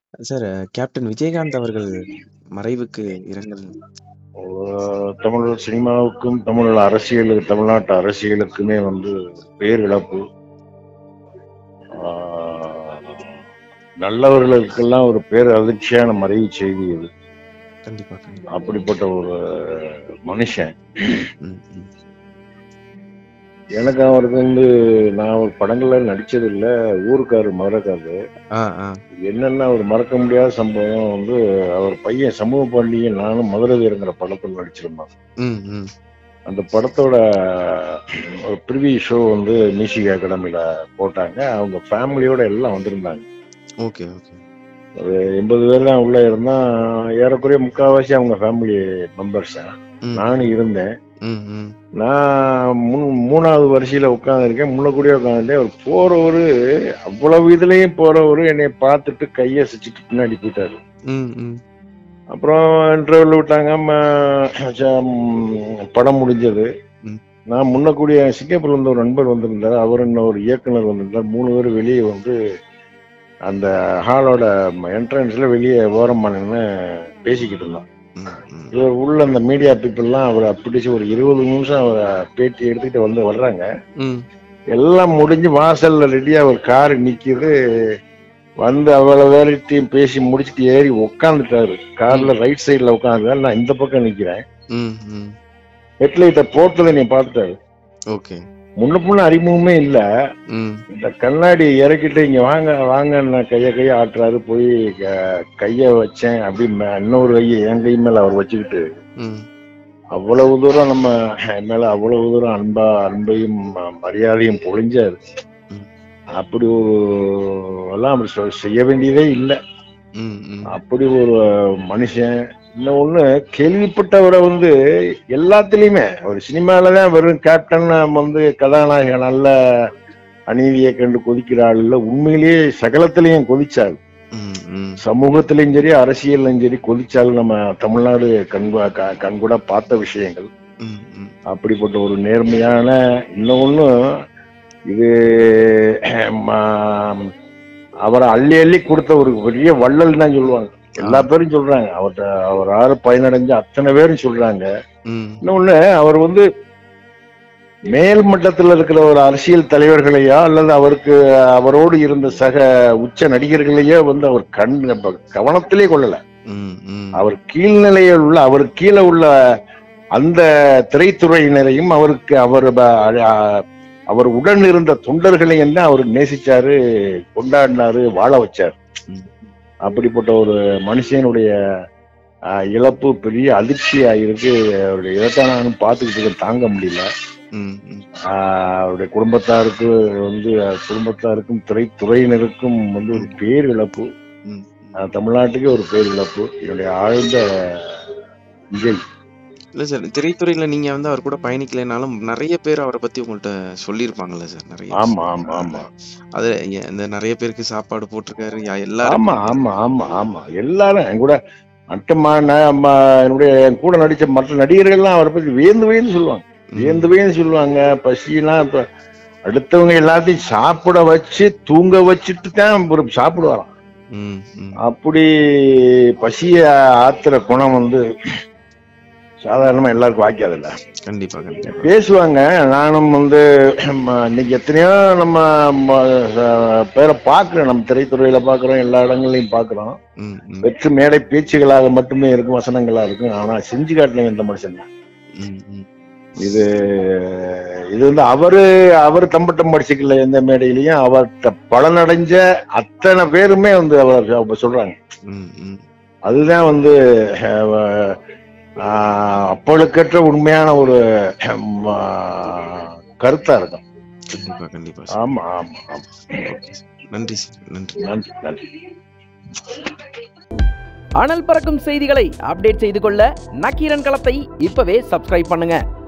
Sir captain Vijayakanth அவர்கள் மறைவுக்கு இரங்கல். தமிழ் சினிமாவுக்கும் தமிழ்நாட்டு அரசியலுக்குமே பேரிழப்பு. ஆஹ், நல்லவர்களுக்கெல்லாம் ஒரு பேர் அதிர்ச்சியான மறைவு செய்தி இது. கண்டிப்பா கண்டிப்பா. அப்படிப்பட்ட ஒரு மனுஷன். ம், ம். எனக்கு அவருக்கு நான் ஒரு படங்கள்ல நடிச்சது இல்ல. ஊருக்காரு மதுரைக்காரு. ஆ, ஆ. என்னன்னா ஒரு மறக்க முடியாத சம்பவம் அவர் பையன் சமூக பாண்டியன் நானும் மதுரை வீரங்கிற படத்தில் நடிச்சிருந்தோம். ம், ம். அந்த படத்தோட ஒரு ப்ரிவியூ ஷோ மியூசிக் அகாடமியில போட்டாங்க. அவங்க ஃபேமிலியோட எல்லாம் வந்திருந்தாங்க. Okay, okay. ஒரு 80 பேர் தான் உள்ள இருந்தோம். ஏறக்குறைய முக்கால்வாசி அவங்க ஃபேமிலி மெம்பர்ஸ். ம், நானும் இருந்தேன். ம், ம். நான் மூணாவது வரிசையில உட்காந்துருக்கேன். முன்ன கூடயே உட்காந்துட்டேன். அவர் போறவரு அவ்வளவு இதுலயும் போறவரு என்னை பார்த்துட்டு கையசைச்சிட்டு பின்னாடி போயிட்டாரு. ம், ம். அப்புறம் இன்டர்வெல் விட்டாங்க. படம் முடிஞ்சது. ம். நான் முன்னக்கூடிய சிங்கப்பூர்ல இருந்து ஒரு நண்பர் வந்திருந்தார். அவர் ஒரு இயக்குனர் வந்திருந்தார். 3 பேர் வெளியே அந்த ஹாலோட என்ட்ரன்ஸ்ல வெளியே ஓரமா நின்று பேசிக்கிட்டு இருந்தோம். ம், ம். இவர் உள்ள அந்த மீடியா பீப்புள்லாம் அவரை பிடிச்சி ஒரு 20 நிமிஷம் அவரை பேட்டி எடுத்துக்கிட்டு வர்றாங்க. ம். எல்லாம் முடிஞ்சு வாசல்ல ரெடியா ஒரு கார் நிக்குது. அவ்வளவு வேலையும் பேசி முடிச்சுட்டு ஏறி உட்காந்துட்டாரு. கார்ல ரைட் சைட்ல உட்காந்துட்டாரு. நான் இந்த பக்கம் நிக்கிறேன். ம், ம். ஹெட்லைட்ட போட்டதை நீ பார்த்துட்டாரு. ஓகே. முன்ன அறிமுகமே இல்ல. ம். இந்த கண்ணாடி இறக்கிட்டு இங்க வாங்க வாங்க கைய ஆட்டுறாரு. போய் கைய வச்சேன். அப்படி இன்னொரு கையை என் கை மேல அவர் வச்சுக்கிட்டு ம். அவ்வளவு தூரம் நம்ம மேல அவ்வளவு தூரம் அன்பையும் மரியாதையும் பொழிஞ்சாரு. ம். அப்படி ஒரு எல்லாம் அப்படி செய்ய வேண்டியதே இல்லை. ம், ம். அப்படி ஒரு மனுஷன். இன்னொன்னு கேள்விப்பட்டவரை எல்லாத்துலயுமே ஒரு சினிமாலதான் வெறும் கேப்டன் கதாநாயகன் நல்ல அநீதியை கண்டு கொதிக்கிறாள் இல்ல, உண்மையிலேயே சகலத்திலையும் கொதிச்சாள். ம், ம். சமூகத்திலையும் சரி அரசியலும் சரி கொதிச்சால் நம்ம தமிழ்நாடு கண்கூட பார்த்த விஷயங்கள். ம், ம். அப்படிப்பட்ட ஒரு நேர்மையான இன்னொன்னு இது அவரை அள்ளி அள்ளி கொடுத்த ஒரு பெரிய வள்ளல் தான் சொல்லுவாங்க. எல்லா பேரும் சொல்றாங்க. அவர் ஆறு பயனடைஞ்ச அத்தனை பேரும் சொல்றாங்க. இன்னொன்னு அவர் மேல் மட்டத்தில் இருக்கிற ஒரு அரசியல் தலைவர்களையோ அல்லது அவரோடு இருந்த சக உச்ச நடிகர்களையோ அவர் கவனத்திலே கொள்ளல. அவர் கீழ்நிலையில் உள்ள அவர் கீழே உள்ள அந்த திரைத்துறையினரையும் அவர் உடன் இருந்த தொண்டர்களையும் தான் அவர் நேசிச்சாரு, கொண்டாடினாரு, வாழ வச்சார். அப்படிப்பட்ட ஒரு மனுஷனுடைய இழப்பு பெரிய அதிர்ச்சியா இருக்கு. அவருடைய இழப்பை நானும் பார்த்துக்கிட்டு தாங்க முடியல. அவருடைய குடும்பத்தாருக்கும் திரைத்துறையினருக்கும் ஒரு பேர் இழப்பு. தமிழ்நாட்டுக்கே ஒரு பேர் இழப்பு. என்னுடைய ஆழ்ந்த விஜய். இல்ல சார், திரைத்துறையில நீங்க அவர் கூட பயணிக்கலைனாலும் நிறைய பேர் அவரை பத்தி உங்கள்ட்ட சொல்லியிருப்பாங்கல்ல சார்? நிறைய. ஆமா ஆமா ஆமா. அது இந்த நிறைய பேருக்கு சாப்பாடு போட்டிருக்காரு எல்லாரும். ஆமா ஆமா ஆமா ஆமா. எல்லாரும் என் கூட என் கூட நடிச்ச மற்ற நடிகர்கள்லாம் அவரை பத்தி வியந்து சொல்லுவாங்க. பசியெல்லாம் அடுத்தவங்க எல்லாத்தையும் சாப்பிட வச்சு தூங்க வச்சுட்டு தான் சாப்பிடுவாராம். அப்படி பசிய ஆத்துற குணம் சாதாரணமா எல்லாருக்கும் வாய்க்காதுல்ல. கண்டிப்பா கண்டிப்பா பேசுவாங்க. நானும் இன்னைக்கு எத்தனையோ நம்ம பேரை பாக்குறோம். நம்ம திரைத்துறையில பாக்குறோம், எல்லா இடங்களையும் பாக்குறோம். வெற்று மேடை பேச்சுகளாக மட்டுமே இருக்கும், வசனங்களா இருக்கும். ஆனா செஞ்சு காட்டினவங்க இந்த மனுஷன் தான். இது அவரு தம்பட்டம் படிச்சுக்கல. எந்த மேடையிலையும் அவர்கிட்ட பலனடைஞ்ச அத்தனை பேருமே அவர் சொல்றாங்க. அதுதான் அப்பளுக்கற்ற உண்மையான ஒரு கருத்தா இருக்கும். கண்டிப்பா கண்டிப்பா. ஆமா ஆமா ஆமா. நன்றி சார். நன்றி நன்றி நன்றி. அனல் பறக்கும் செய்திகளை அப்டேட் செய்து கொள்ள நக்கீரன் களத்தை இப்பவே சப்ஸ்கிரைப் பண்ணுங்க.